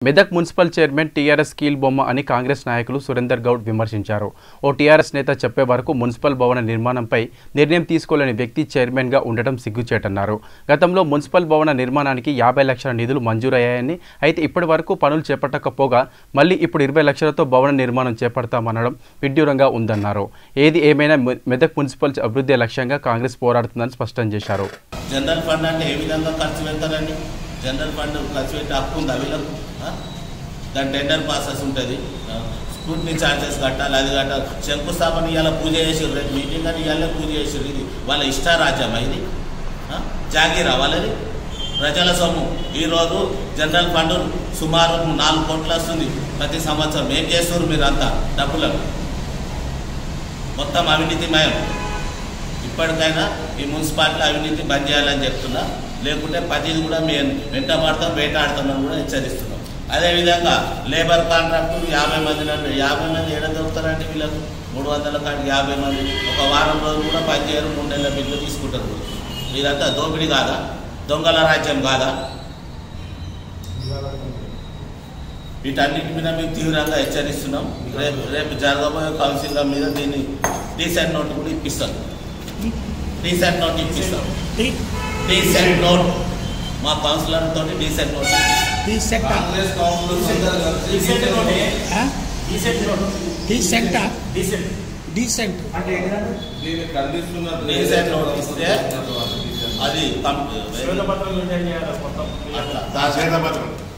Medak municipal chairman TRS కీల్ బొమ్మ అని కాంగ్రెస్ నాయకులు సురేందర్ గౌడ్ విమర్శించారు. ఓ టీఆర్ఎస్ నేత చెప్పే వరకు మున్సిపల్ భవన నిర్మాణంపై నిర్ణయం తీసుకోలేని వ్యక్తి చైర్మన్గా ఉండటం సిగ్గుచేటన్నారు. గతంలో మున్సిపల్ భవన నిర్మాణానికి 50 లక్షల నిధులు మంజూరయ్యాయని, అయితే ఇప్పటి వరకు పనులు చేపట్టకపోగా మళ్ళీ ఇప్పుడు 20 లక్షలతో భవన నిర్మాణం చేపడతామనడం విడ్డూరంగా ఉందన్నారు. ఏది ఏమైనా మెదక్ మున్సిపల్ అభివృద్ధి లక్ష్యంగా కాంగ్రెస్ పోరాడుతుందని స్పష్టం చేశారు. జనరల్ ఫండ్ అంటే ఏ విధంగా ఖర్చు పెడతారండి? జనరల్ ఫండ్ ఖర్చు పెట్టే హక్కు ఉందా వీళ్ళకు? దాని టెండర్ ప్రాసెస్ ఉంటుంది, స్క్రూటినీ ఛార్జెస్ కట్టాలి, అది కట్టాలి. శంకుస్థాపన ఇవాళ పూజ చేసారు, రేపు మీటింగ్ అని ఇవాళ పూజ చేసారు. ఇది వాళ్ళ ఇష్టారాజ్యమా? ఇది జాగీరా వాళ్ళది? ప్రజల సొమ్ము. ఈరోజు జనరల్ ఫండ్ సుమారు 4 కోట్లు వస్తుంది ప్రతి సంవత్సరం. ఏం చేస్తారు మీరంతా? డబ్బులను మొత్తం అవినీతిమయం. ఇప్పటికైనా ఈ మున్సిపాలిటీ అవినీతి బంద్ చేయాలని చెప్తున్నా, లేకుంటే 10 కూడా మేము వెంటబడతాం, వేటాడతామని కూడా హెచ్చరిస్తున్నాం. అదేవిధంగా లేబర్ కాంట్రాక్టులు 50 మంది 50 మంది ఏడ దొరుకుతారంటే వీళ్ళకు 300 కాడికి 50 మంది ఒక వారం రోజులు కూడా పనిచేయరు, 3 నెలల బిల్లు తీసుకుంటారు. ఇదంతా దోపిడీ కాదా? దొంగల రాజ్యం కాదా? వీటన్నిటి మీద మేము తీవ్రంగా హెచ్చరిస్తున్నాం. రేపు జరగబోయే కౌన్సిల్ మీద దీన్ని డీసెంట్ నోట్ కూడా ఇప్పిస్తాం. డీసెంట్ నోట్ ఇప్పిస్తాం. డీసెంట్ నోట్ మా కౌన్సిలర్ తోటి డీసెంట్ నోట్ డీసెంట్ నోట్ ఇస్తే అది అట్లా